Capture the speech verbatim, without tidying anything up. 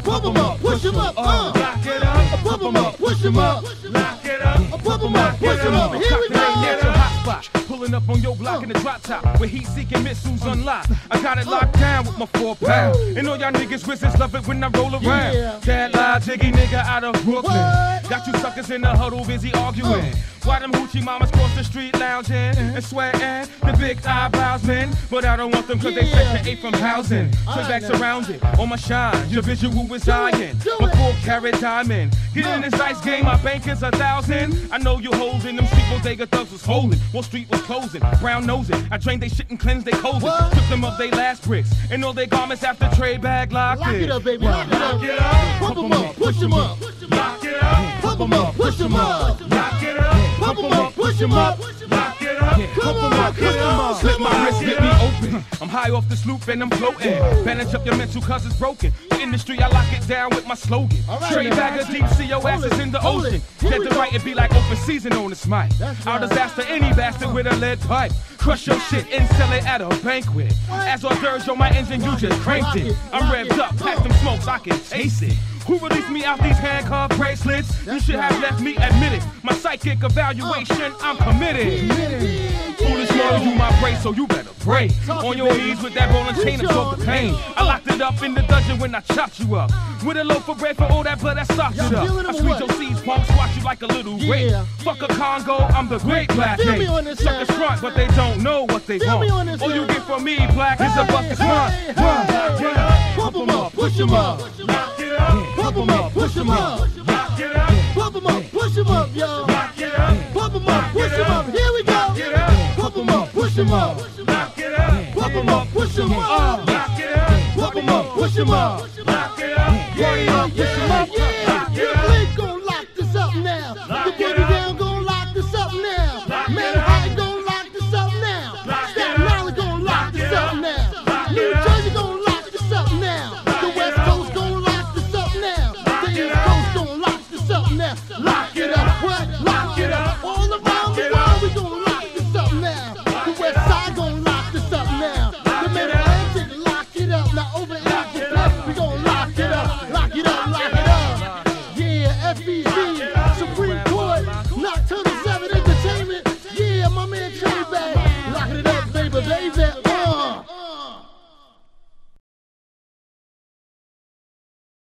pump 'em up, push 'em up, uh. Lock it up, Pump 'em up, push 'em up. lock it up, Pump 'em up, push 'em up. Here we go. Get your hot spot. Pulling up on your block in the drop top where heat-seeking missiles unlocked. I got it locked down with my four pound. And all y'all niggas wizards love it when I roll around. Yeah. That lie, jiggy nigga out of Brooklyn. What? Got you suckers in the huddle busy arguing. Why them hoochie mamas cross the street lounging and sweating the big eyebrows, man? But I don't want them cause they Yeah. section eight from housing. Turn I back know. surrounded on my shine. Your visual is dying. do My it. four carat diamond. Get in this dice game, my bank is a thousand. I know you holding them street bodega thugs was holding. Wall Street was closing. Brown nosing. I drained they shit and cleansed they clothes. What? Took them up they last bricks. And all they garments after tray bag locked Lock in. it up, baby. Lock it up. Lock it up. Pump 'em up, push 'em up. Lock it up. Pump 'em up, push 'em up. Lock it up. Pump 'em up, push 'em up. Lock it up. Come on, push 'em up. Slip my wrist, get me open. I'm high off the sloop and I'm floating. Bandage up your mental cause it's broken. The industry, I lock it down with my slogan. All right, Straight man. bag of deep sea, your ass Hold is it, in the hold ocean. it. Here Dead we to go. right, it be like open season on this mic. That's I'll right. disaster any bastard with a lead pipe. Crush your shit and sell it at a banquet. As hors d'oeuvres on my engine, you just cranked Rock it. it, I'm rock revved it, up, pack rock them smokes, I can taste it. Who released me out these handcuff bracelets? You That's should right. have left me admit it. My psychic evaluation, I'm committed. Foolish mortal, you my brace, so you better pray. Talk On it, your baby. knees with that rolling chain and Reach talk the on. pain. I locked it up in the dungeon when I chopped you up. With a loaf of bread for all that blood that socked Y'all it up. feeling I them squeeze what? your seeds, punk, squash you like a little Yeah. rape. Fuck a Congo, I'm the great black Feel ape. me on this Suckers side. front, but they don't know what they Feel me on want. this All you side. get from me, black, is a bucket front. Hey, hey, pump 'em up, push 'em up. Lock it up. Pump 'em up, push 'em up. Lock it up. Pump 'em up, push 'em up, yo. Lock it up. Pump 'em up, push 'em up. Here we go. Lock it up. Pump 'em up, push 'em up. Lock it up. Pump 'em up, push 'em up. Lock it up. Pump 'em up, push 'em up. Lock it up. Yeah, yeah, push 'em up.